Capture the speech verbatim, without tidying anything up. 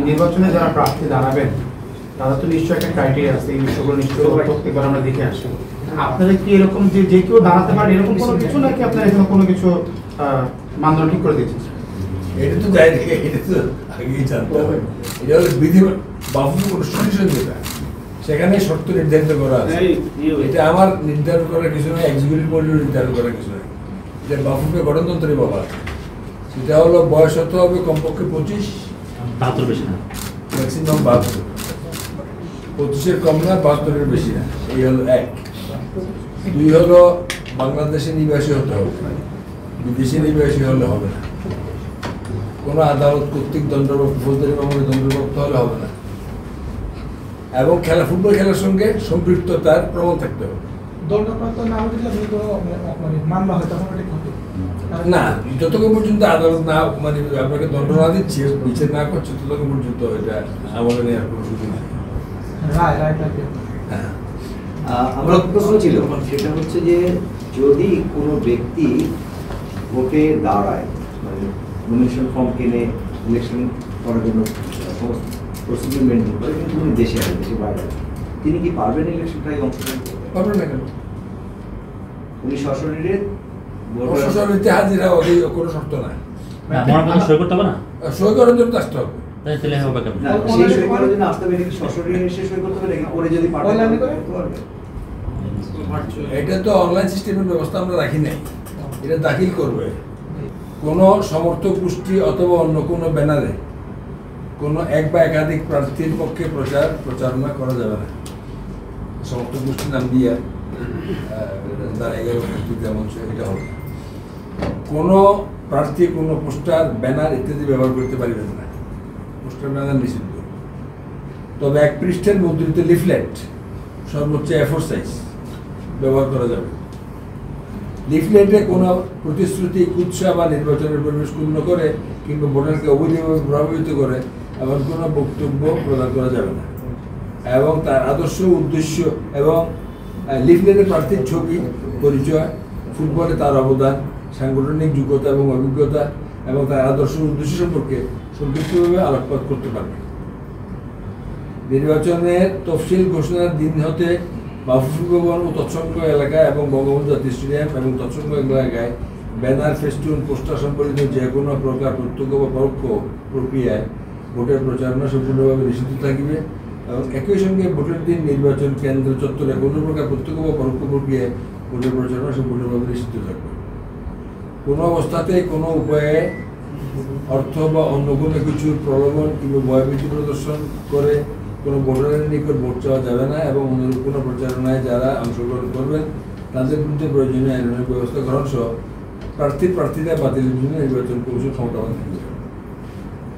নির্বাচনে যারা প্রার্থী দাঁড়াবেন তারা তো নিশ্চয়ই একটা ক্রাইটেরিয়া আছে, এই বিষয়গুলো নিশ্চয়ই প্রত্যেকবার আমরা দেখে আসি। আপনারা কি এরকম যে যে কেউ দাঁড়াতে পারেন এরকম কোনো কিছু নাকি আপনারা এখানে কোনো কিছু মানদণ্ড ঠিক করে দিচ্ছেন? এটা তো যাই রেখে এটা তো আগেই জানতে হবে। এটা হলো বিধি বাফুফে কনস্টিটিউশন যেটা, সেখানে শর্ত নির্ধারিত করা আছে। এটা আমার নির্ধারণ করার কিছু নয়, এক্সিকিউটিভ বডির নির্ধারণ করার কিছু নয়। এটা বাফুফে গণতন্ত্রে বলা আছে। সেটা হলো বয়স হতে হবে কমপক্ষে পঁচিশ, বাহাত্তর বেশি না, ম্যাক্সিমাম বাহাত্তর, পঁচিশের কম না, বাহাত্তরের বেশি না। এই হলো এক। দুই হলো বাংলাদেশে নিবাসী হতে হবে, বিদেশি নিবাসী হলে হবে না। কোনো আদালত কর্তৃক দণ্ডপ্রাপ্ত ফৌজদারি মামলায় দণ্ডপ্রাপ্ত হলে হবে না। এবং খেলা ফুটবল খেলার সঙ্গে সম্পৃক্ততার প্রমাণ থাকতে হবে। দণ্ডপ্রাপ্ত না হলে মামলা হয় তখন ওটা হবে না, যতক্ষণ পর্যন্ত আদালত না মানে আপনাকে দণ্ড না দিচ্ছে, বিচার না করছে, ততক্ষণ পর্যন্ত এটা আমলে নেওয়ার কোনো সুযোগ নেই। রায় রায় হ্যাঁ, আমরা প্রশ্ন ছিল সেটা হচ্ছে যে যদি কোনো ব্যক্তি ভোটে দাঁড়ায়, মানে নমিনেশন ফর্ম কিনে ইলেকশন করার জন্য সমস্ত প্রসিডিউর মেনটেন করে, কিন্তু উনি দেশে আসেন, দেশে বাইরে, তিনি কি পারবেন ইলেকশনটাই অংশগ্রহণ করতে? পারবেন না কেন? উনি সশরীরে সশরীরে হাজির হওয়া কোনো শর্ত নাই। সই করতে হবে না, সই করার জন্য আসতে হবে। তাহলে হবে কেন? সেই সই করার জন্য আসতে হবে নাকি সশরীরে এসে সই করতে হবে নাকি পরে যদি পাঠায় করতে পারবে? এটা তো অনলাইন সিস্টেমের ব্যবস্থা আমরা রাখি নাই, এটা দাখিল করবে। কোনো সমর্থক গোষ্ঠী অথবা অন্য কোনো ব্যানারে কোনো এক বা একাধিক প্রার্থীর পক্ষে প্রচার প্রচারণা করা যাবে না। সমর্থক গোষ্ঠীর নাম দিয়ে তার এগারো যেমন এটা হবে। কোনো প্রার্থী কোনো পোস্টার, ব্যানার ইত্যাদি ব্যবহার করতে পারবেন না। পোস্টার, ব্যানার নিষিদ্ধ। তবে এক পৃষ্ঠের মুদ্রিত লিফলেট সর্বোচ্চ এ ফোর সাইজ ব্যবহার করা যাবে। লিফলেটে কোনো প্রতিশ্রুতি, কুৎসা বা নির্বাচনের পরিবেশ পূর্ণ করে কিংবা ভোটারকে অবৈধভাবে প্রভাবিত করে এমন কোনো বক্তব্য প্রদান করা যাবে না। এবং তার আদর্শ, উদ্দেশ্য এবং লিফলেটের প্রার্থীর ছবি, পরিচয়, ফুটবলে তার অবদান, সাংগঠনিক যোগ্যতা এবং অভিজ্ঞতা এবং তার আদর্শ উদ্দেশ্য সম্পর্কে সংক্ষিপ্তভাবে আলোকপাত করতে পারবে। নির্বাচনের তফসিল ঘোষণার দিন হতে বাফুফে ভবন ও তৎসংলগ্ন এলাকা এবং বঙ্গবন্ধু জাতীয় স্টেডিয়াম এবং তৎসংলগ্ন এলাকায় ব্যানার, ফেস্টুন, পোস্টার সম্পর্কিত যে কোনো প্রকার প্রত্যক্ষ বা পরোক্ষ প্রক্রিয়ায় ভোটের প্রচারণা সম্পূর্ণভাবে নিষিদ্ধ থাকিবে। এবং একই সঙ্গে ভোটের দিন নির্বাচন কেন্দ্র চত্বরে কোনো প্রকার প্রত্যক্ষ বা পরোক্ষ প্রক্রিয়ায় ভোটের প্রচারণা সম্পূর্ণভাবে নিষিদ্ধ থাকবে। কোনো অবস্থাতে কোনো উপায়ে অর্থ বা অন্য কোনো কিছুর প্রলোভন কিংবা ভয়ভীতি প্রদর্শন করে কোনো ভোটারের নিকট ভোট চাওয়া যাবে না। এবং অনুরূপ কোনো প্রচারণায় যারা অংশগ্রহণ করবেন তাদের বিরুদ্ধে প্রয়োজনীয় আইনানুগ ব্যবস্থা গ্রহণ সহ প্রার্থীর প্রার্থীরা বাতিলের জন্য নির্বাচন কমিশন ক্ষমতাবান থাকবে।